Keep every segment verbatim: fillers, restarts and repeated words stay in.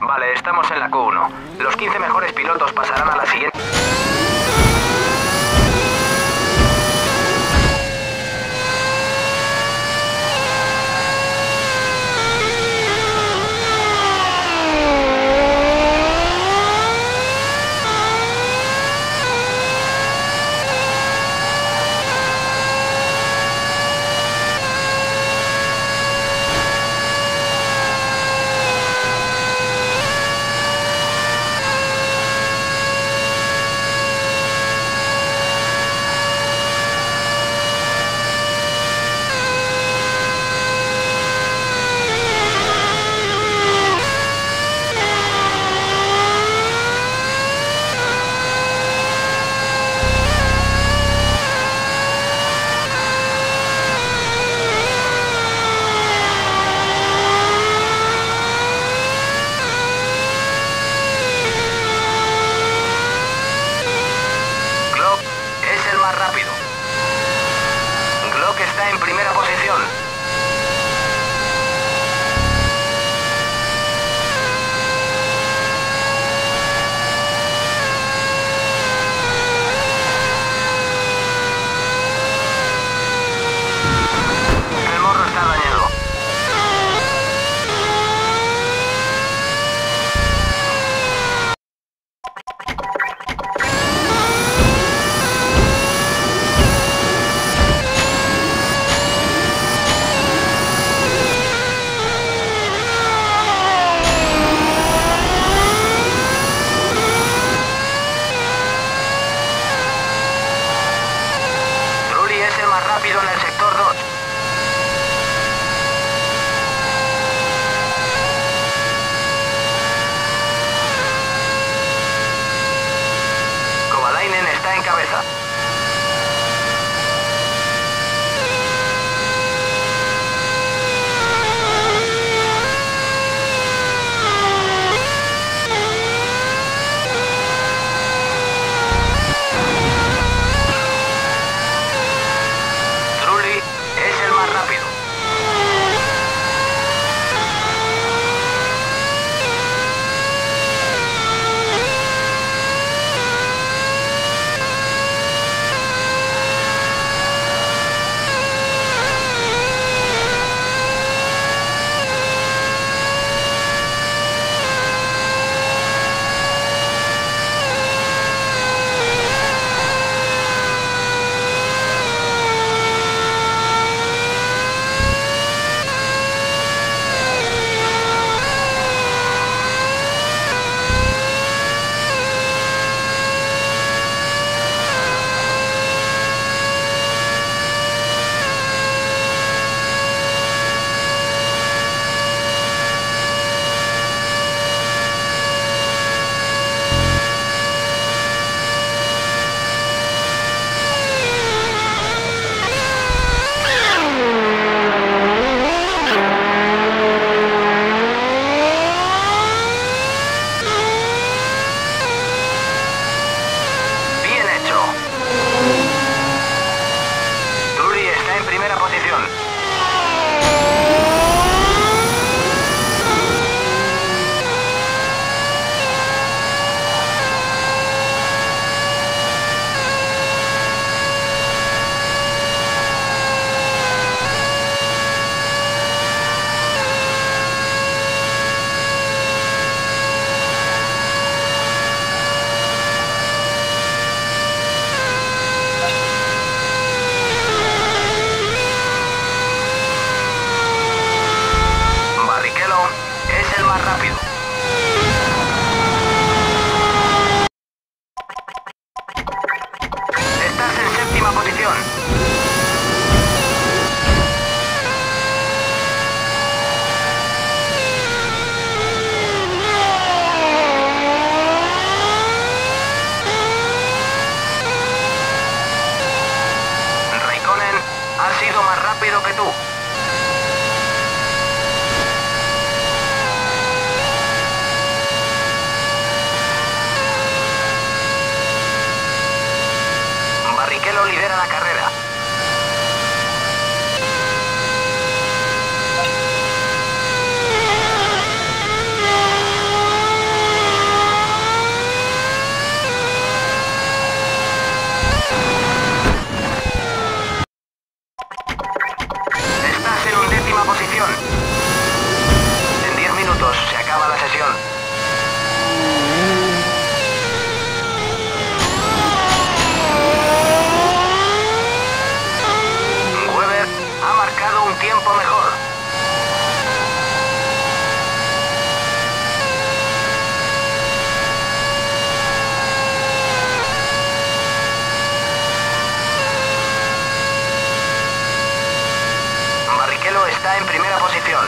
Vale, estamos en la Q uno. Los quince mejores pilotos pasarán a la siguiente. Está en primera posición. El morro está dañado. Rápido en el sector dos. Kovalainen está en cabeza. rápido que tú. Barrichello lidera la carrera. Barrichello está en primera posición.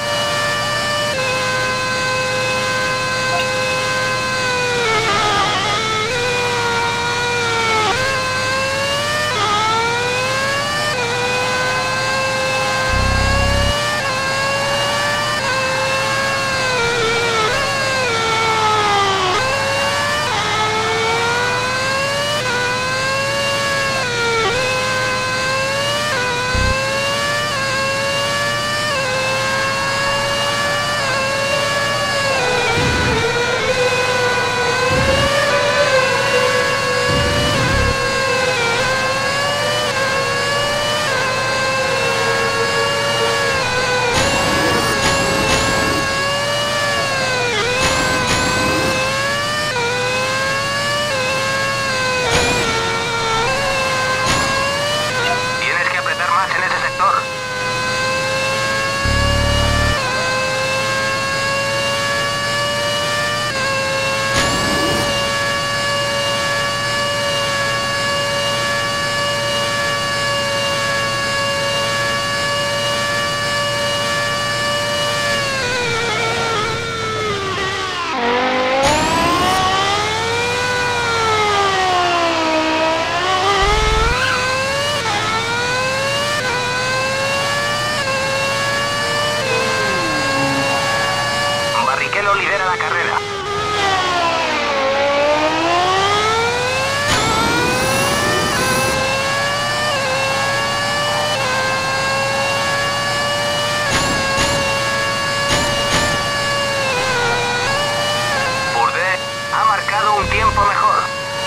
Lidera la carrera. Bourdais ha marcado un tiempo mejor.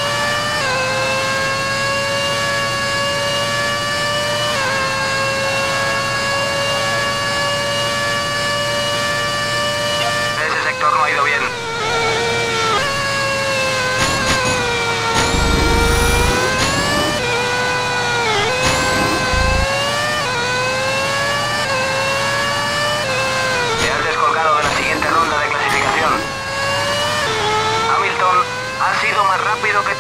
No ha ido bien. Te has descolgado de la siguiente ronda de clasificación. Hamilton ha sido más rápido que tú.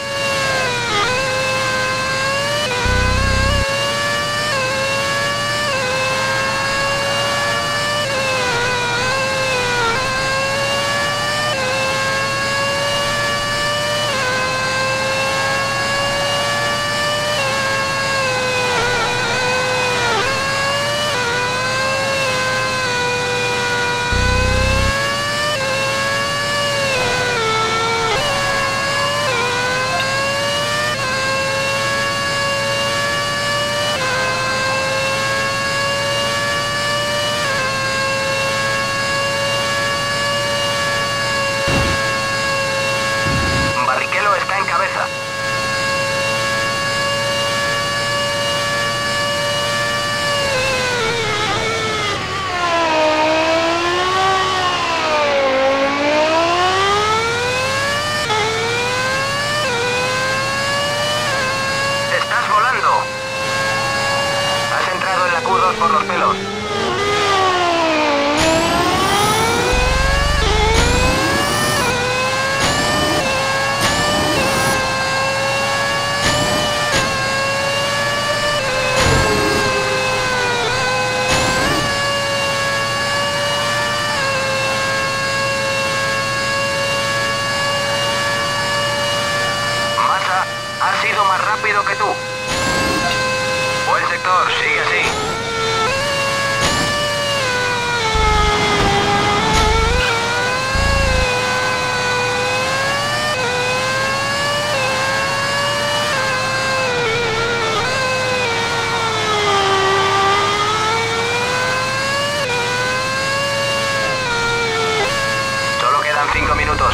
Está en cabeza. Estás volando. Has entrado en la Q dos por los pelos. Ha sido más rápido que tú. Buen sector, sigue así. Solo quedan cinco minutos.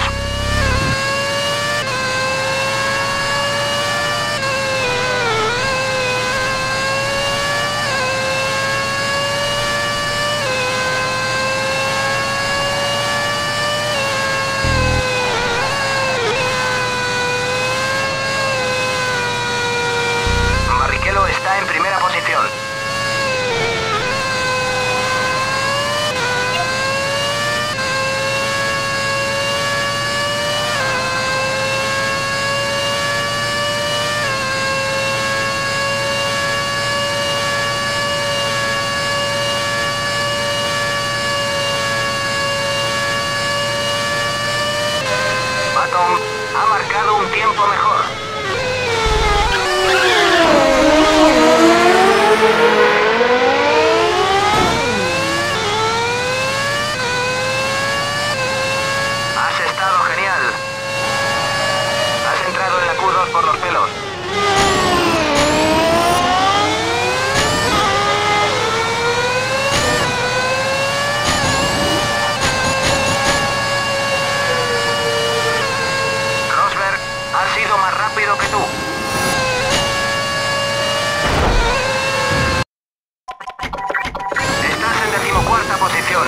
tiempo mejor. Has estado genial. Has entrado en la Q dos por los pelos. Rosberg, has sido más rápido que tú. Estás en decimocuarta posición.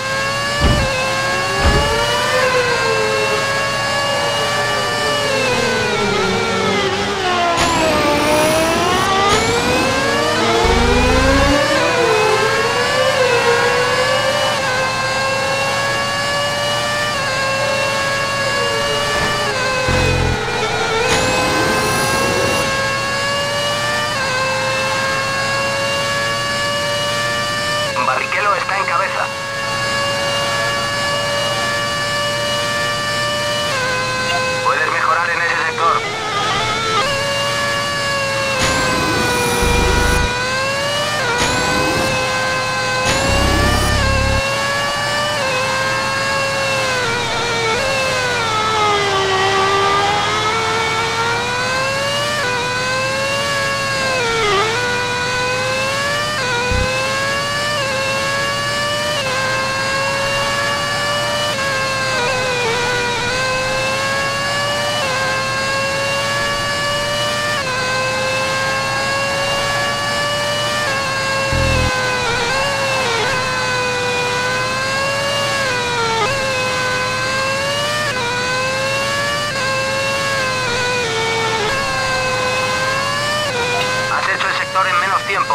Barrichello está en cabeza. Puedes mejorar en ese sector. Has hecho el sector en menos tiempo.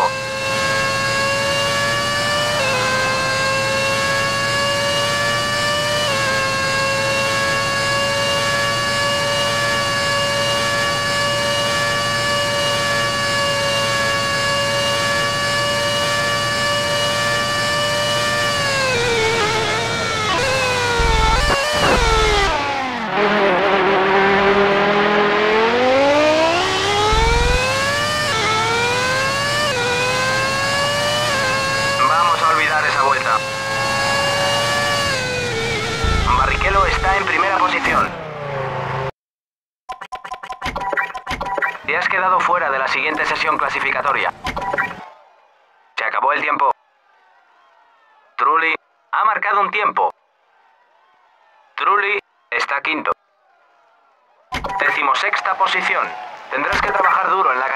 Vamos a olvidar esa vuelta. Barrichello está en primera posición. Te has quedado fuera de la siguiente sesión clasificatoria. Se acabó el tiempo. Trulli ha marcado un tiempo. Trulli está quinto. Decimosexta posición. Tendrás que trabajar duro en la